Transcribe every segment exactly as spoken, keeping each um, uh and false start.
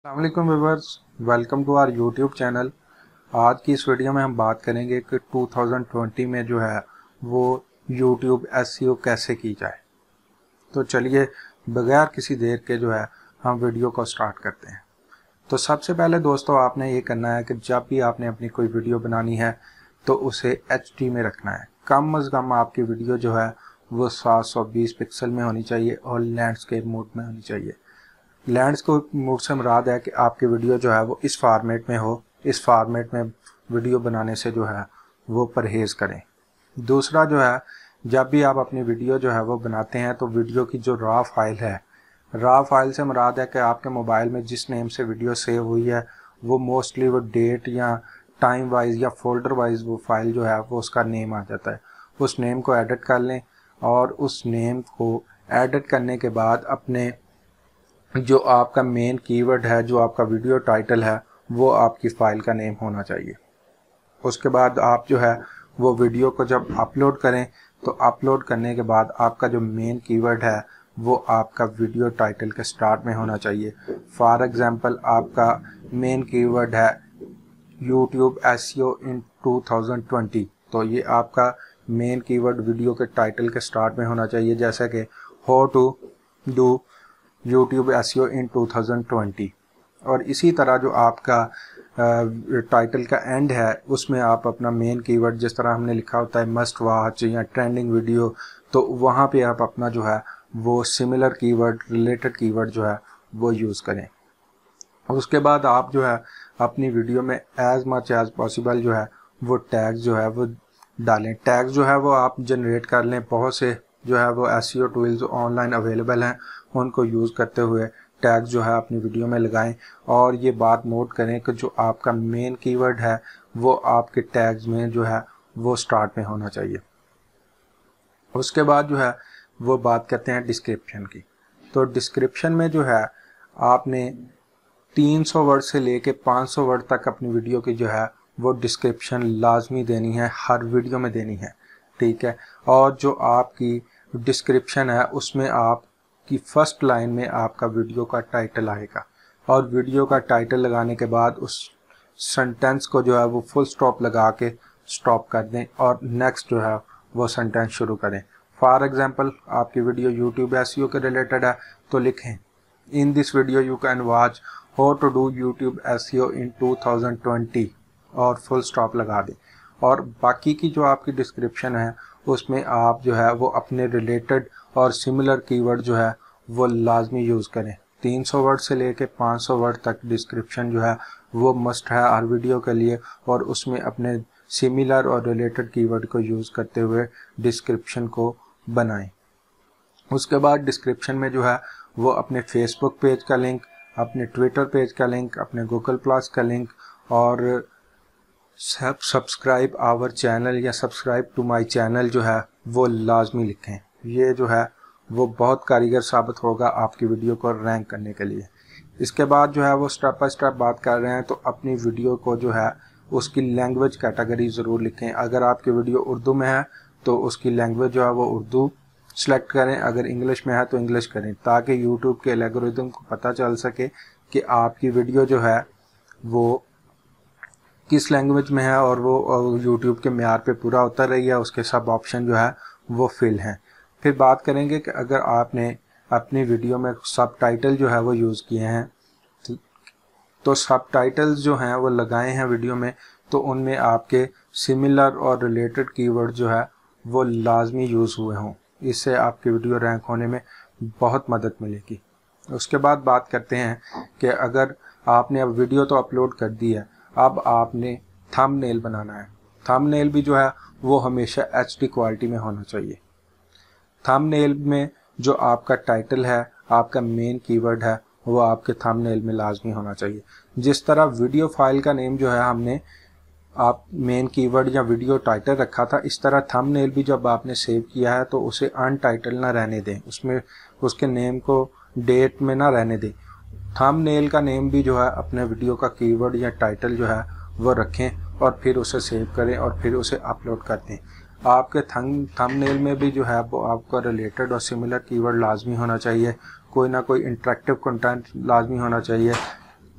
अस्सलाम वालेकुम viewers, welcome to our YouTube channel. आज की इस वीडियो में हम बात करेंगे कि दो हज़ार बीस में जो है वो यूट्यूब एसईओ कैसे की जाए। तो चलिए बगैर किसी देर के जो है हम वीडियो को स्टार्ट करते हैं। तो सबसे पहले दोस्तों आपने ये करना है कि जब भी आपने अपनी कोई वीडियो बनानी है तो उसे एच डी में रखना है। कम अज़ कम आपकी वीडियो जो है वो सात सौ बीस पिक्सल में होनी चाहिए और लैंडस्केप मोड में होनी चाहिए। लैंडस्केप मोड से मुराद है कि आपकी वीडियो जो है वो इस फॉर्मेट में हो। इस फॉर्मेट में वीडियो बनाने से जो है वो परहेज़ करें। दूसरा जो है, जब भी आप अपनी वीडियो जो है वो बनाते हैं तो वीडियो की जो रॉ फाइल है, रॉ फाइल से मुराद है कि आपके मोबाइल में जिस नेम से वीडियो सेव हुई है वो मोस्टली वो डेट या टाइम वाइज या फोल्डर वाइज वो फाइल जो है वो उसका नेम आ जाता है। उस नेम को एडिट कर लें और उस नेम को एडिट करने के बाद अपने जो आपका मेन कीवर्ड है, जो आपका वीडियो टाइटल है, वो आपकी फ़ाइल का नेम होना चाहिए। उसके बाद आप जो है वो वीडियो को जब अपलोड करें तो अपलोड करने के बाद आपका जो मेन कीवर्ड है वो आपका वीडियो टाइटल के स्टार्ट में होना चाहिए। फॉर एग्ज़ाम्पल आपका मेन कीवर्ड है यूट्यूब एसईओ इन दो हज़ार बीस, तो ये आपका मेन कीवर्ड वीडियो के टाइटल के स्टार्ट में होना चाहिए, जैसा कि how to do YouTube SEO in दो हज़ार बीस। और इसी तरह जो आपका टाइटल का एंड है उसमें आप अपना मेन कीवर्ड, जिस तरह हमने लिखा होता है मस्ट वॉच या ट्रेंडिंग वीडियो, तो वहाँ पे आप अपना जो है वो सिमिलर कीवर्ड, रिलेटेड कीवर्ड जो है वो यूज़ करें। उसके बाद आप जो है अपनी वीडियो में एज मच एज पॉसिबल जो है वो टैग्स जो है वो डालें। टैग्स जो है वो आप जनरेट कर लें। बहुत से जो है वो एसईओ टूल्स ऑनलाइन अवेलेबल हैं, उनको यूज़ करते हुए टैग्स जो है अपनी वीडियो में लगाएं। और ये बात नोट करें कि जो आपका मेन कीवर्ड है वो आपके टैग्स में जो है वो स्टार्ट में होना चाहिए। उसके बाद जो है वो बात करते हैं डिस्क्रिप्शन की। तो डिस्क्रिप्शन में जो है आपने तीन सौ वर्ड से लेके पाँच सौ वर्ड तक अपनी वीडियो की जो है वो डिस्क्रिप्शन लाजमी देनी है, हर वीडियो में देनी है, ठीक है। और जो आपकी डिस्क्रिप्शन है उसमें आप कि फर्स्ट लाइन में आपका वीडियो का टाइटल आएगा और वीडियो का टाइटल लगाने के बाद उस सेंटेंस को जो है वो फुल स्टॉप लगा के स्टॉप कर दें और नेक्स्ट जो है वो सेंटेंस शुरू करें। फॉर एग्जांपल आपकी वीडियो यूट्यूब एसईओ के रिलेटेड है तो लिखें in this video you can watch how to do YouTube SEO in दो हज़ार बीस और फुल स्टॉप लगा दें। और बाकी की जो आपकी डिस्क्रिप्शन है उसमें आप जो है वो अपने रिलेटेड और सिमिलर कीवर्ड जो है वो लाजमी यूज़ करें। तीन सौ वर्ड से लेके पाँच सौ वर्ड तक डिस्क्रिप्शन जो है वो मस्ट है हर वीडियो के लिए, और उसमें अपने सिमिलर और रिलेटेड कीवर्ड को यूज़ करते हुए डिस्क्रिप्शन को बनाएं। उसके बाद डिस्क्रिप्शन में जो है वो अपने फेसबुक पेज का लिंक, अपने ट्विटर पेज का लिंक, अपने गूगल प्लस का लिंक और सब सब्सक्राइब आवर चैनल या सब्सक्राइब टू माय चैनल जो है वो लाजमी लिखें। ये जो है वो बहुत कारीगर साबित होगा आपकी वीडियो को रैंक करने के लिए। इसके बाद जो है वो स्टेप बाय स्टेप बात कर रहे हैं तो अपनी वीडियो को जो है उसकी लैंग्वेज कैटेगरी ज़रूर लिखें। अगर आपकी वीडियो उर्दू में है तो उसकी लैंग्वेज जो है वो उर्दू सेलेक्ट करें, अगर इंग्लिश में है तो इंग्लिश करें, ताकि यूट्यूब के एल्गोरिथम को पता चल सके कि आपकी वीडियो जो है वो किस लैंग्वेज में है और वो यूट्यूब के मेयार पे पूरा उतर रही है, उसके सब ऑप्शन जो है वो फिल हैं। फिर बात करेंगे कि अगर आपने अपनी वीडियो में सब टाइटल जो है वो यूज़ किए हैं तो सब टाइटल्स जो हैं वो लगाए हैं वीडियो में, तो उनमें आपके सिमिलर और रिलेटेड कीवर्ड जो है वो लाजमी यूज़ हुए हों। इससे आपकी वीडियो रैंक होने में बहुत मदद मिलेगी। उसके बाद बात करते हैं कि अगर आपने अब वीडियो तो अपलोड कर दी है, अब आपने थंबनेल बनाना है। थंबनेल भी जो है वो हमेशा एच डी क्वालिटी में होना चाहिए। थंबनेल में जो आपका टाइटल है, आपका मेन कीवर्ड है, वो आपके थंबनेल में लाजमी होना चाहिए। जिस तरह वीडियो फाइल का नेम जो है हमने आप मेन कीवर्ड या वीडियो टाइटल रखा था, इस तरह थंबनेल भी जब आपने सेव किया है तो उसे अनटाइटल ना रहने दें, उसमें उसके नेम को डेट में ना रहने दें। थंबनेल का नेम भी जो है अपने वीडियो का कीवर्ड या टाइटल जो है वो रखें और फिर उसे सेव करें और फिर उसे अपलोड कर दें। आपके थंब थंबनेल में भी जो है वो आपका रिलेटेड और सिमिलर कीवर्ड लाजमी होना चाहिए, कोई ना कोई इंटरेक्टिव कंटेंट लाजमी होना चाहिए,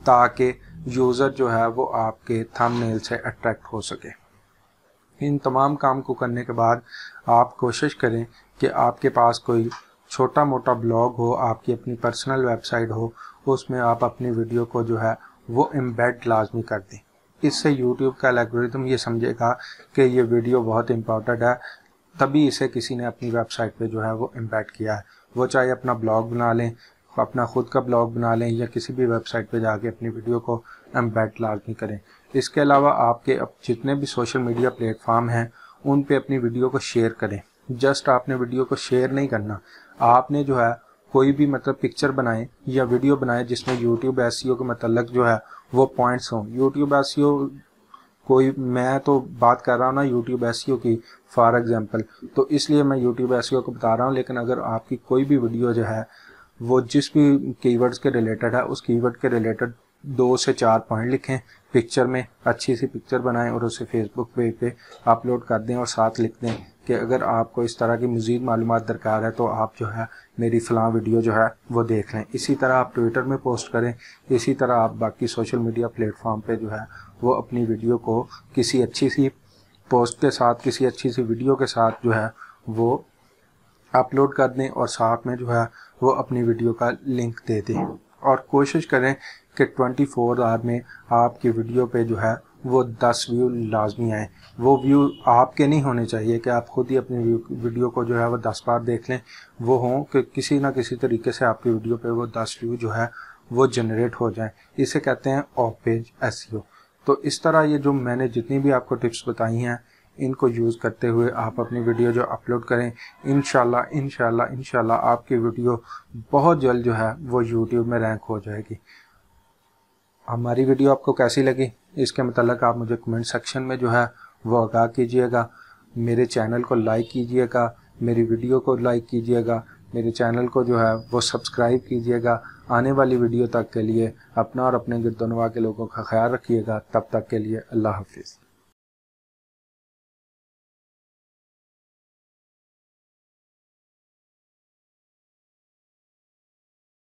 ताकि यूज़र जो है वो आपके थंबनेल से अट्रैक्ट हो सके। इन तमाम काम को करने के बाद आप कोशिश करें कि आपके पास कोई छोटा मोटा ब्लॉग हो, आपकी अपनी पर्सनल वेबसाइट हो, उसमें आप अपनी वीडियो को जो है वो एम्बेड लाजमी कर दें। इससे यूट्यूब का एल्गोरिथम ये समझेगा कि ये वीडियो बहुत इम्पोर्टेंट है, तभी इसे किसी ने अपनी वेबसाइट पे जो है वो एम्बेड किया है। वो चाहे अपना ब्लॉग बना लें, अपना ख़ुद का ब्लॉग बना लें, या किसी भी वेबसाइट पे जाके अपनी वीडियो को एम्बेड लाजमी करें। इसके अलावा आपके अब जितने भी सोशल मीडिया प्लेटफॉर्म हैं उन पे अपनी वीडियो को शेयर करें। जस्ट आपने वीडियो को शेयर नहीं करना, आपने जो है कोई भी मतलब पिक्चर बनाए या वीडियो बनाए जिसमें यूट्यूब एसईओ के मतलब जो है वो पॉइंट्स हों। यूट्यूब एसईओ कोई, मैं तो बात कर रहा हूँ ना यूट्यूब एसईओ की फॉर एग्जांपल, तो इसलिए मैं यूट्यूब एसईओ को बता रहा हूँ। लेकिन अगर आपकी कोई भी वीडियो जो है वो जिस भी कीवर्ड्स के रिलेटेड है उस कीवर्ड के रिलेटेड दो से चार पॉइंट लिखें पिक्चर में, अच्छी सी पिक्चर बनाएं और उसे फेसबुक पेज पे अपलोड कर दें और साथ लिख दें कि अगर आपको इस तरह की मज़ीद मालूमात दरकार है तो आप जो है मेरी फ़लाँ वीडियो जो है वो देख लें। इसी तरह आप ट्विटर में पोस्ट करें, इसी तरह आप बाकी सोशल मीडिया प्लेटफॉर्म पे जो है वो अपनी वीडियो को किसी अच्छी सी पोस्ट के साथ, किसी अच्छी सी वीडियो के साथ जो है वो अपलोड कर दें और साथ में जो है वो अपनी वीडियो का लिंक दे दें। और कोशिश करें कि चौबीस आवर में आपकी वीडियो पे जो है वो दस व्यू लाजमी आए। वो व्यू आपके नहीं होने चाहिए कि आप खुद ही अपनी वीडियो को जो है वो दस बार देख लें, वो हों कि किसी ना किसी तरीके से आपकी वीडियो पे वो दस व्यू जो है वो जनरेट हो जाए। इसे कहते हैं ऑफ पेज एसईओ। तो इस तरह ये जो मैंने जितनी भी आपको टिप्स बताई हैं इनको यूज़ करते हुए आप अपनी वीडियो जो अपलोड करें, इंशाल्लाह इंशाल्लाह इंशाल्लाह आपकी वीडियो बहुत जल्द जो है वो यूट्यूब में रैंक हो जाएगी। हमारी वीडियो आपको कैसी लगी इसके मतलब आप मुझे कमेंट सेक्शन में जो है वो आगाह कीजिएगा। मेरे चैनल को लाइक कीजिएगा, मेरी वीडियो को लाइक कीजिएगा, मेरे चैनल को जो है वो सब्सक्राइब कीजिएगा। आने वाली वीडियो तक के लिए अपना और अपने गिरदोनवा के लोगों का ख्याल रखिएगा। तब तक के लिए अल्लाह हाफिज़।